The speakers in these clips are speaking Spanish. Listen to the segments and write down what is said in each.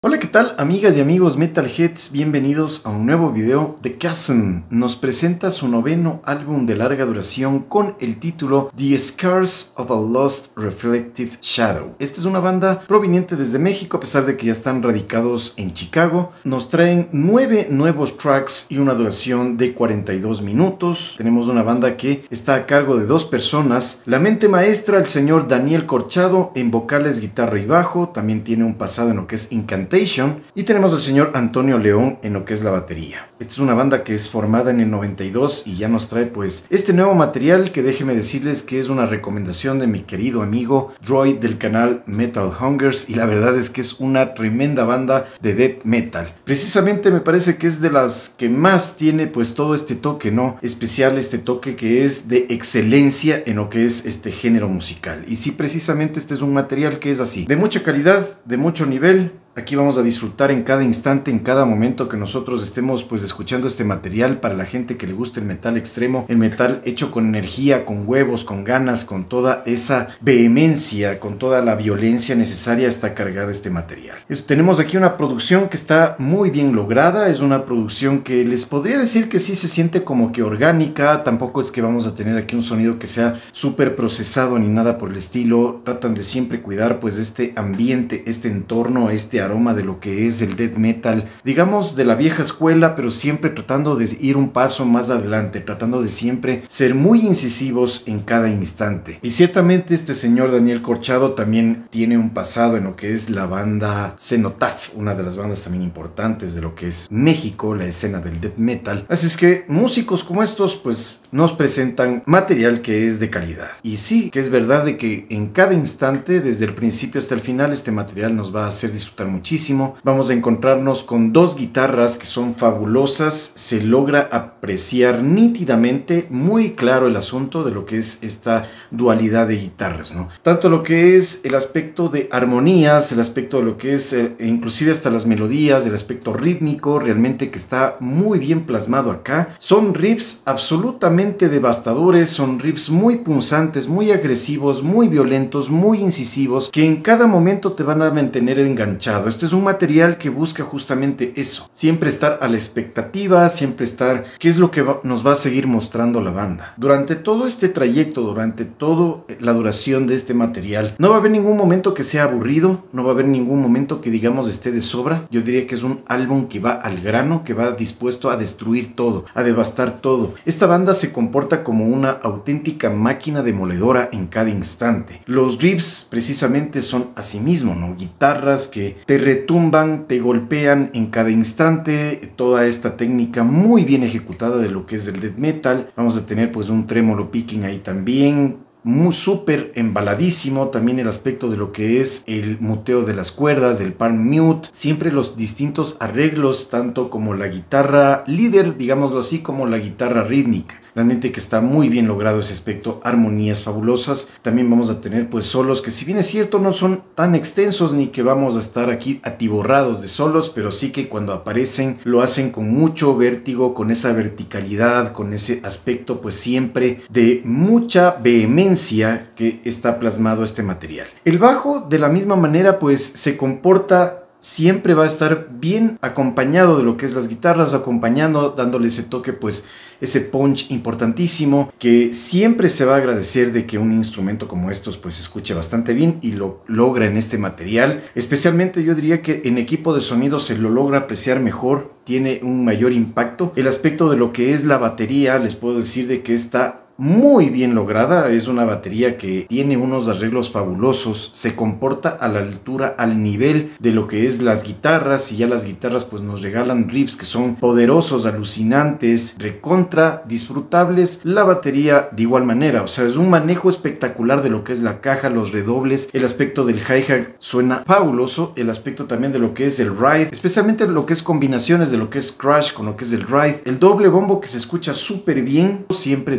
Hola, ¿qué tal amigas y amigos Metalheads? Bienvenidos a un nuevo video de Chasm. Nos presenta su noveno álbum de larga duración con el título The Scars of a Lost Reflective Shadow. Esta es una banda proveniente desde México, a pesar de que ya están radicados en Chicago. Nos traen 9 nuevos tracks y una duración de 42 minutos. Tenemos una banda que está a cargo de 2 personas. La mente maestra, el señor Daniel Corchado, en vocales, guitarra y bajo. También tiene un pasado en lo que es Incantation. Y tenemos al señor Antonio León en lo que es la batería. Esta es una banda que es formada en el 92 y ya nos trae pues este nuevo material que déjenme decirles que es una recomendación de mi querido amigo Droid del canal Metal Hungers, y la verdad es que es una tremenda banda de death metal. Precisamente me parece que es de las que más tiene pues todo este toque, ¿no? Especial, este toque que es de excelencia en lo que es este género musical. Y sí, precisamente este es un material que es así, de mucha calidad, de mucho nivel. Aquí vamos a disfrutar en cada instante, en cada momento que nosotros estemos pues escuchando este material. Para la gente que le gusta el metal extremo, el metal hecho con energía, con huevos, con ganas, con toda esa vehemencia, con toda la violencia necesaria, está cargada este material. Tenemos aquí una producción que está muy bien lograda. Es una producción que les podría decir que sí se siente como que orgánica. Tampoco es que vamos a tener aquí un sonido que sea súper procesado ni nada por el estilo. Tratan de siempre cuidar pues este ambiente, este entorno, este aroma de lo que es el death metal, digamos de la vieja escuela, pero siempre tratando de ir un paso más adelante, tratando de siempre ser muy incisivos en cada instante. Y ciertamente este señor Daniel Corchado también tiene un pasado en lo que es la banda Cenotaph, una de las bandas también importantes de lo que es México, la escena del death metal. Así es que músicos como estos pues nos presentan material que es de calidad. Y sí, que es verdad de que en cada instante, desde el principio hasta el final, este material nos va a hacer disfrutar muchísimo. Vamos a encontrarnos con 2 guitarras que son fabulosas. Se logra apreciar nítidamente, muy claro el asunto de lo que es esta dualidad de guitarras, ¿no? Tanto lo que es el aspecto de armonías, el aspecto de lo que es inclusive hasta las melodías, el aspecto rítmico, realmente que está muy bien plasmado acá. Son riffs absolutamente devastadores, son riffs muy punzantes, muy agresivos, muy violentos, muy incisivos, que en cada momento te van a mantener enganchado. Este es un material que busca justamente eso, siempre estar a la expectativa, siempre estar qué es lo que nos va a seguir mostrando la banda. Durante todo este trayecto, durante toda la duración de este material, no va a haber ningún momento que sea aburrido, no va a haber ningún momento que digamos esté de sobra. Yo diría que es un álbum que va al grano, que va dispuesto a destruir todo, a devastar todo. Esta banda se comporta como una auténtica máquina demoledora en cada instante. Los riffs precisamente son así mismo, ¿no? Guitarras que te retumban, te golpean en cada instante. Toda esta técnica muy bien ejecutada de lo que es el death metal. Vamos a tener pues un trémolo picking ahí también, muy súper embaladísimo. También el aspecto de lo que es el muteo de las cuerdas, del palm mute, siempre los distintos arreglos, tanto como la guitarra líder, digámoslo así, como la guitarra rítmica. Realmente que está muy bien logrado ese aspecto, armonías fabulosas. También vamos a tener pues solos que, si bien es cierto, no son tan extensos ni que vamos a estar aquí atiborrados de solos, pero sí que cuando aparecen lo hacen con mucho vértigo, con esa verticalidad, con ese aspecto pues siempre de mucha vehemencia que está plasmado este material. El bajo de la misma manera pues se comporta, siempre va a estar bien acompañado de lo que es las guitarras, acompañando, dándole ese toque pues ese punch importantísimo, que siempre se va a agradecer de que un instrumento como estos pues se escuche bastante bien, y lo logra en este material. Especialmente yo diría que en equipo de sonido se lo logra apreciar mejor, tiene un mayor impacto. El aspecto de lo que es la batería, les puedo decir de que está muy bien lograda. Es una batería que tiene unos arreglos fabulosos, se comporta a la altura, al nivel de lo que es las guitarras, y ya las guitarras pues nos regalan riffs que son poderosos, alucinantes, recontra disfrutables. La batería de igual manera, o sea, es un manejo espectacular de lo que es la caja, los redobles, el aspecto del hi-hat suena fabuloso, el aspecto también de lo que es el ride, especialmente lo que es combinaciones de lo que es crash con lo que es el ride, el doble bombo que se escucha súper bien, siempre tiene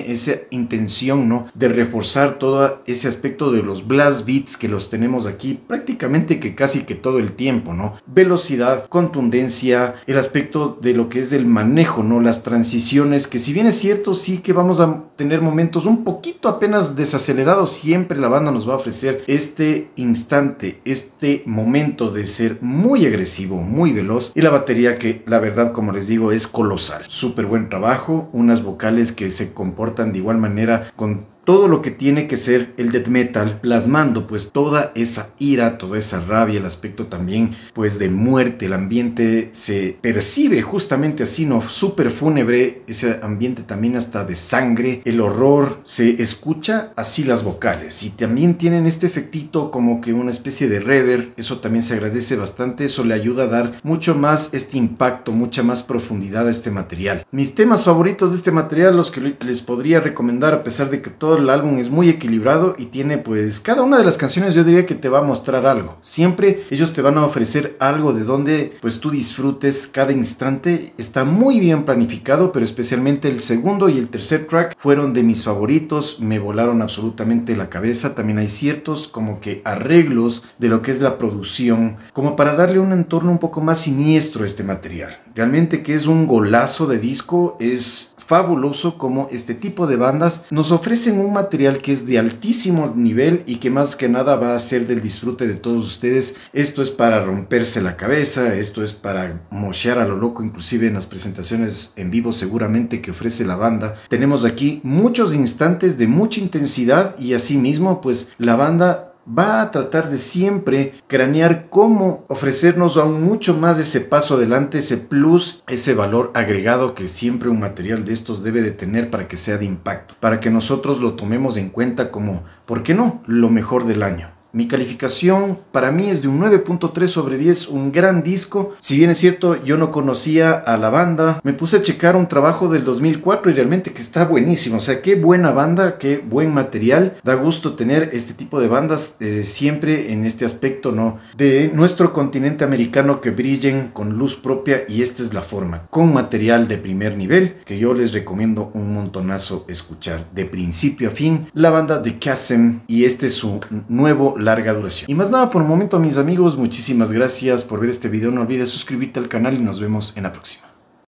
tiene esa intención, ¿no?, de reforzar todo ese aspecto de los blast beats que los tenemos aquí prácticamente que casi que todo el tiempo, ¿no? Velocidad, contundencia, el aspecto de lo que es el manejo, ¿no? Las transiciones, que si bien es cierto, sí que vamos a tener momentos un poquito apenas desacelerados, siempre la banda nos va a ofrecer este instante, este momento de ser muy agresivo, muy veloz, y la batería que la verdad, como les digo, es colosal. Súper buen trabajo, unas vocales que se comportan de igual manera con todo lo que tiene que ser el death metal, plasmando pues toda esa ira, toda esa rabia, el aspecto también pues de muerte. El ambiente se percibe justamente así, ¿no? Súper fúnebre, ese ambiente también hasta de sangre, el horror, se escucha así las vocales, y también tienen este efectito como que una especie de reverb, eso también se agradece bastante, eso le ayuda a dar mucho más este impacto, mucha más profundidad a este material. Mis temas favoritos de este material, los que les podría recomendar, a pesar de que todo el álbum es muy equilibrado y tiene pues cada una de las canciones, yo diría que te va a mostrar algo. Siempre ellos te van a ofrecer algo de donde pues tú disfrutes cada instante. Está muy bien planificado, pero especialmente el segundo y el tercer track fueron de mis favoritos, me volaron absolutamente la cabeza. También hay ciertos como que arreglos de lo que es la producción, como para darle un entorno un poco más siniestro a este material. Realmente que es un golazo de disco, es fabuloso como este tipo de bandas nos ofrecen un material que es de altísimo nivel y que más que nada va a ser del disfrute de todos ustedes. Esto es para romperse la cabeza, esto es para moshear a lo loco, inclusive en las presentaciones en vivo seguramente que ofrece la banda. Tenemos aquí muchos instantes de mucha intensidad y asimismo pues la banda va a tratar de siempre cranear cómo ofrecernos aún mucho más de ese paso adelante, ese plus, ese valor agregado que siempre un material de estos debe de tener para que sea de impacto, para que nosotros lo tomemos en cuenta como, ¿por qué no?, lo mejor del año. Mi calificación para mí es de un 9.3 sobre 10, un gran disco. Si bien es cierto, yo no conocía a la banda, me puse a checar un trabajo del 2004 y realmente que está buenísimo. O sea, qué buena banda, qué buen material. Da gusto tener este tipo de bandas siempre en este aspecto, ¿no?, de nuestro continente americano, que brillen con luz propia, y esta es la forma, con material de primer nivel que yo les recomiendo un montonazo escuchar de principio a fin. La banda de Chasm, y este es su nuevo larga duración. Y más nada por el momento, mis amigos, muchísimas gracias por ver este video. No olvides suscribirte al canal y nos vemos en la próxima.